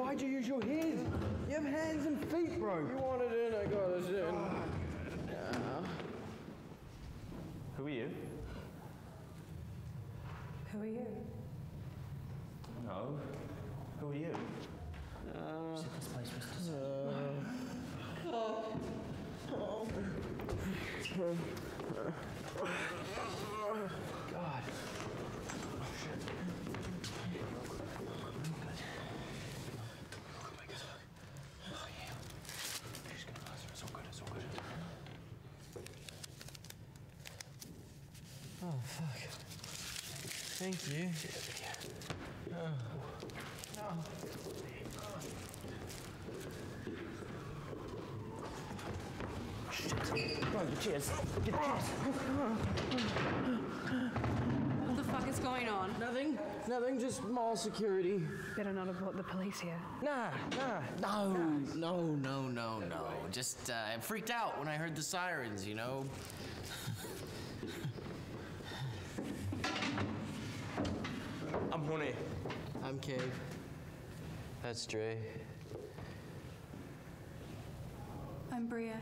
Why'd you use your head? You have hands and feet, bro. You wanted in, I got us in. Who are you? Who are you? No. Who are you? This place was God. Oh, fuck. Thank you. cheers. Get the cheers. What the fuck is going on? Nothing, just mall security. Better not have brought the police here. Nah. No. Just I freaked out when I heard the sirens, you know? I'm Horny. I'm Cave. That's Dre. I'm Bria.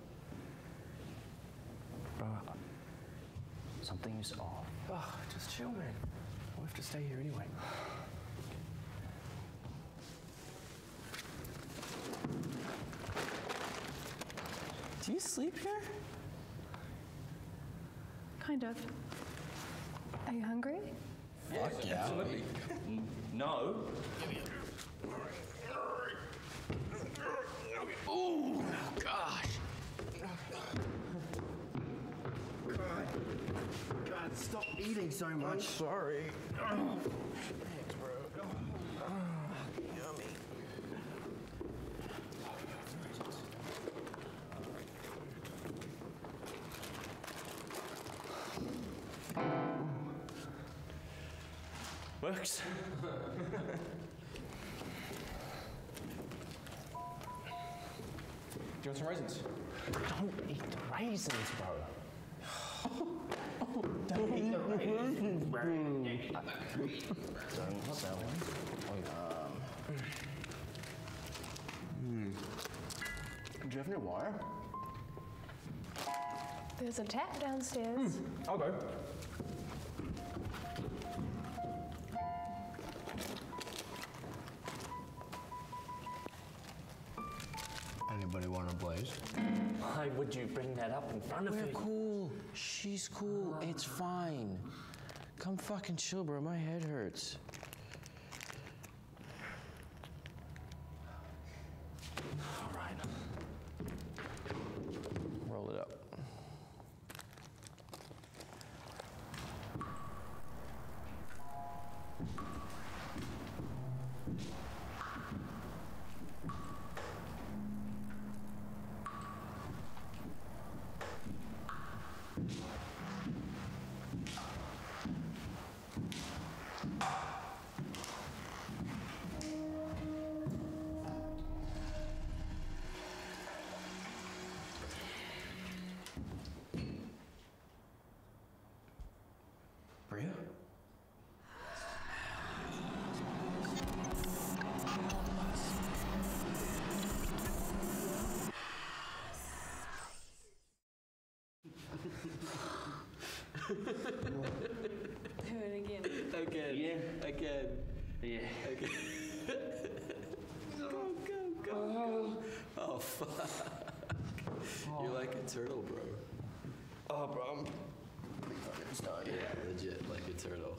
Bro, something's off. Oh, just chill, man. We'll have to stay here anyway. Do you sleep here? Kind of. Are you hungry? Fuck yeah. Absolutely. No. Ooh, gosh. God, stop eating so much. I'm sorry. Thanks, bro. Yummy. Works. Do you want some raisins? Don't eat the raisins, bro. Don't eat the raisins, bro. Don't sell them. Do you have any wire? There's a tap downstairs. I'll go. Anybody want a blaze? Why would you bring that up in front of me? We're cool. She's cool. It's fine. Come fucking chill, bro. My head hurts. All right. Roll it up. Bria? Do it again. Again. Yeah. Again. Yeah. Again. Go. Oh, fuck. You're like a turtle, bro. Oh, bro, I'm pretty fucking stunned. Yeah, legit, like a turtle.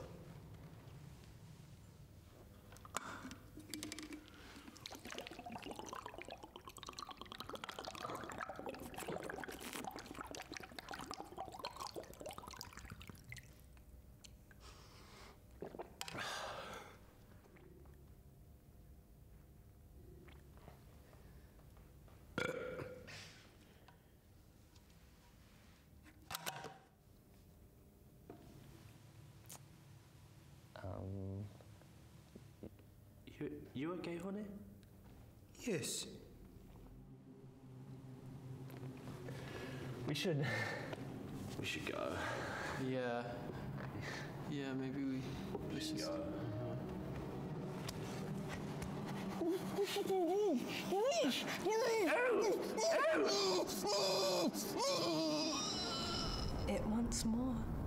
You okay, honey? Yes. We should go. Yeah, maybe we should go. It wants more.